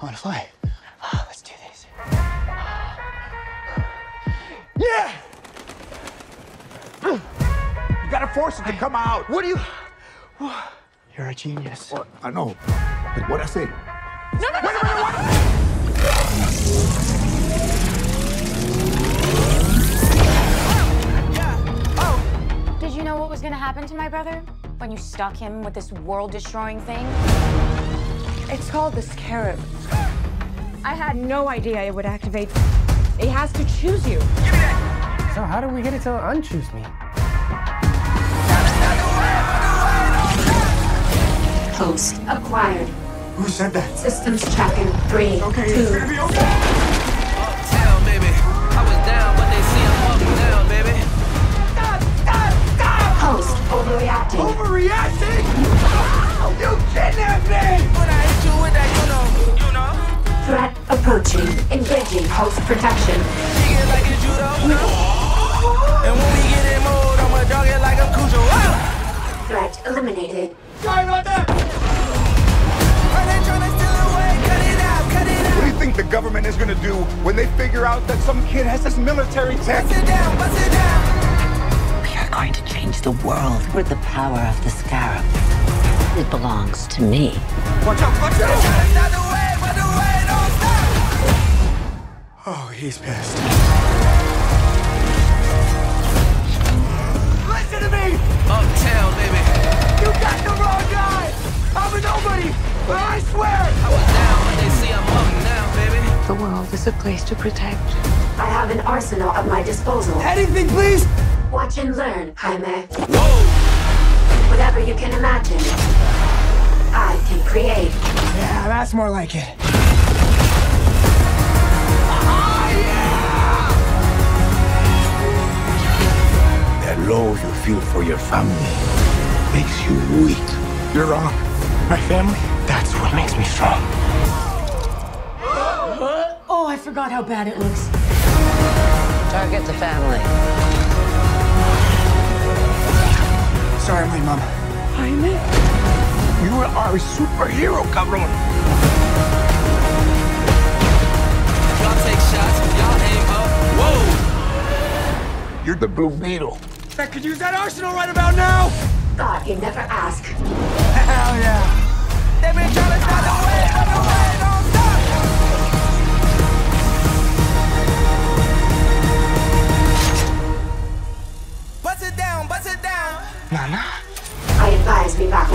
Want to fly? Let's do this. Yeah! You gotta force it to come out. What do you... You're a genius. Well, I know. But what'd I say? No, no, no, Did you know what was gonna happen to my brother when you stuck him with this world-destroying thing? It's called the Scarab. I had no idea it would activate. It has to choose you. Give me that! So how do we get it to unchoose me? Host acquired. Who said that? Systems tracking 3, Okay, 2. it's gonna be okay. Uptown, baby. I was down, but they see I'm up now, baby. Stop! Host overreacting. Overreacting? You kidnapped me! When I hit you with that, you know. Threat approaching. Engaging host protection. Dig it like it's judo. And when we get in mode, I'ma dog it like I'm Cujo. Threat eliminated. Sorry about that! Are they trying to steal away? Cut it out, cut it out. What do you think the government is gonna do when they figure out that some kid has this military tech? Bust it down, bust it down. We are going to change the world with the power of the Scarab. It belongs to me. Watch out, watch out! Stop the way, but the way don't stop. Oh, he's pissed. Listen to me! Uptown, baby. You got the wrong guy! I'm a nobody! I swear! I was down, but they see I'm up now, baby. The world is a place to protect. I have an arsenal at my disposal. Anything, please! Watch and learn, Jaime. Whoa! Whatever you can imagine, I can create. Yeah, that's more like it. That love you feel for your family makes you weak. You're wrong. My family, that's what makes me strong. Oh, I forgot how bad it looks. Target the family. Sorry, my mom. Jaime? You are a superhero, cabron. Y'all take shots, y'all aim up. Whoa! You're the Blue Beetle. I could use that arsenal right about now! God, you never ask. Hell yeah! They been trying to stop the way, but the way don't stop. Bust it down, bust it down. Nana? I advise we back